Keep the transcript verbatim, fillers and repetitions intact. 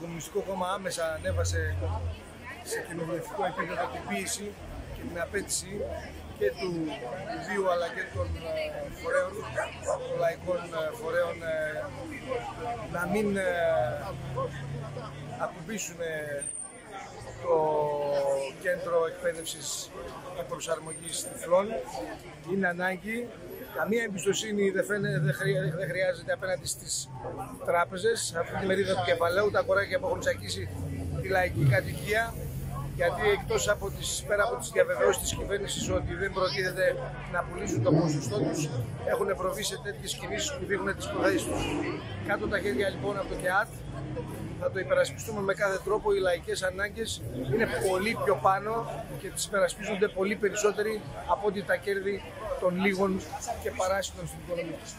Κομμουνιστικό Κόμμα άμεσα ανέβασε σε κοινοβουλευτικό επίπεδο την πίεση και την απέτηση και του Ιδίου αλλά και των φορέων, των λαϊκών φορέων, να μην ακουμπήσουν το κέντρο εκπαίδευσης και προσαρμογής τυφλών. Είναι ανάγκη. Καμία εμπιστοσύνη δεν, φαίνε, δεν, χρεια, δεν χρειάζεται απέναντι στις τράπεζες. Αυτή τη μερίδα του κεφαλαίου, τα κοράκια που έχουν τσακίσει τη λαϊκή κατοικία. Γιατί εκτός από τις, πέρα από τις διαβεβαιώσεις της κυβέρνησης ότι δεν προτίθεται να πουλήσουν το ποσοστό τους, έχουν προβεί σε τέτοιες κινήσεις που δείχνουν τις προθέσεις τους. Κάτω τα χέρια λοιπόν από το ΚΕΑΤ, θα το υπερασπιστούμε με κάθε τρόπο. Οι λαϊκές ανάγκες είναι πολύ πιο πάνω και τις υπερασπίζονται πολύ περισσότεροι από ότι τα κέρδη των λίγων και παράσιτων στην οικονομία.